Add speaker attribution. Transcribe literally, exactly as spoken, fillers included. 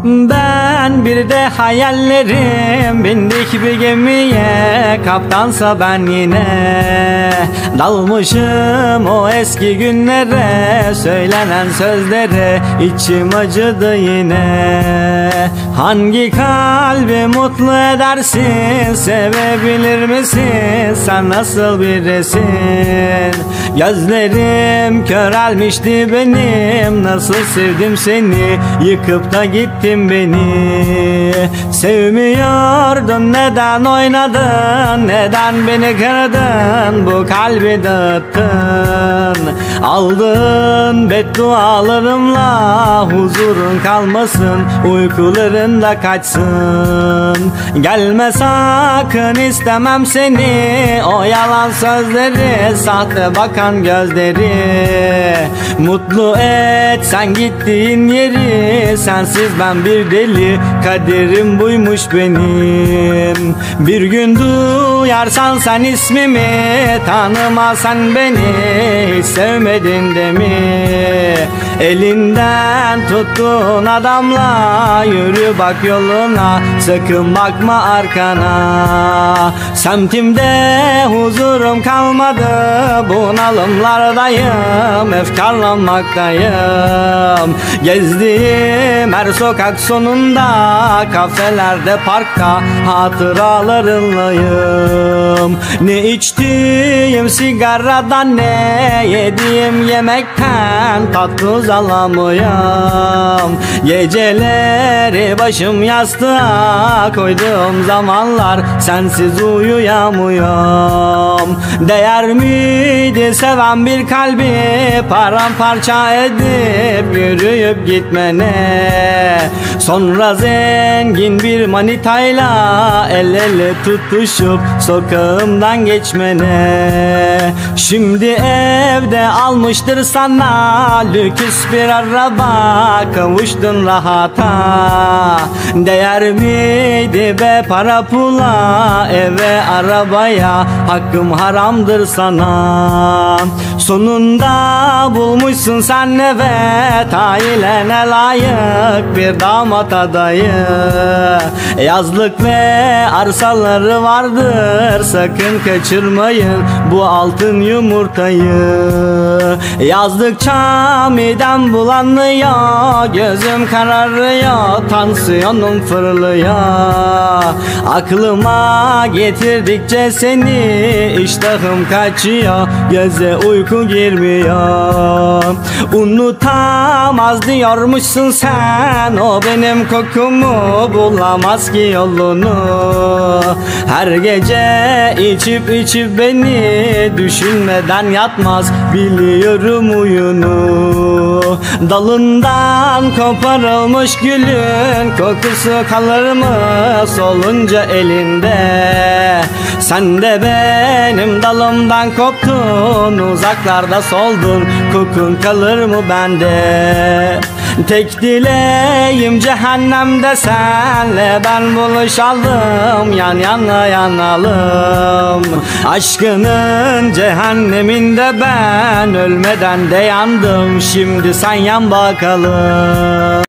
Speaker 1: Ben bir de hayallerim, bindik bir gemiye, kaptansa ben yine dalmışım o eski günlere, söylenen sözlere içim acıdı yine. Hangi kalbi mutlu edersin, sevebilir misin, sen nasıl birisin? Gözlerim körelmişti benim, nasıl sevdim seni, yıkıp da gittin beni. Sevmiyordun, neden oynadın, neden beni kırdın, bu kalbi dağıttın. Aldın beddualarımla, huzurun kalmasın, uykuların da kaçsın. Gelme sakın, istemem seni, o yalan sözleri, sahte bakan gözleri. Mutlu et sen gittiğin yeri, sensiz ben bir deli, kaderim buymuş benim. Bir gün duyarsan sen ismimi, tanımasan beni, hiç sevmedin de mi? Elinden tuttuğun adamla yürü bak yoluna, sakın bakma arkana. Semtimde huzurum kalmadı, bunalımlardayım, efkarlanmaktayım. Gezdiğim her sokak sonunda, kafelerde, parkta hatıralarınlayım. Ne içtiğim sigaradan, ne yediğim yemekten tatlı uzalamıyorum. Geceleri başım yastığa koyduğum zamanlar, sensiz uyuyamıyorum. Değer miydi seven bir kalbi paramparça edip yürüyüp gitmene? Sonra zengin bir manitayla el ele tutuşup sokağımdan geçmene. Şimdi evde almıştır sana lüks bir araba, kavuştun rahata. Değer miydi be para pula, eve arabaya, hakkım haramdır sana. Sonunda bulmuşsun sen evet, ailene layık bir damat adayı. Yazlık ve arsaları vardır, sakın kaçırmayın bu altın yumurtayı. Yazdıkça midem bulanıyor, gözüm kararıyor, tansiyonum fırlıyor. Aklıma getirdikçe seni, iştahım kaçıyor, göze uyku girmiyor. Unutamaz diyormuşsun sen, o benim kokumu bulamaz ki yolunu. Her gece içip içip beni, düşünmeden yatmaz, biliyorum uyunu. Dalından koparılmış gülün kokusu kalır mı solunca elinde? Sen de benim dalımdan koptun, uzaklarda soldun, kokun kalır mı bende? Tek dileğim cehennemde senle ben buluşalım, yan yana yanalım. Aşkının cehenneminde ben ölmeden de yandım, şimdi sen yan bakalım.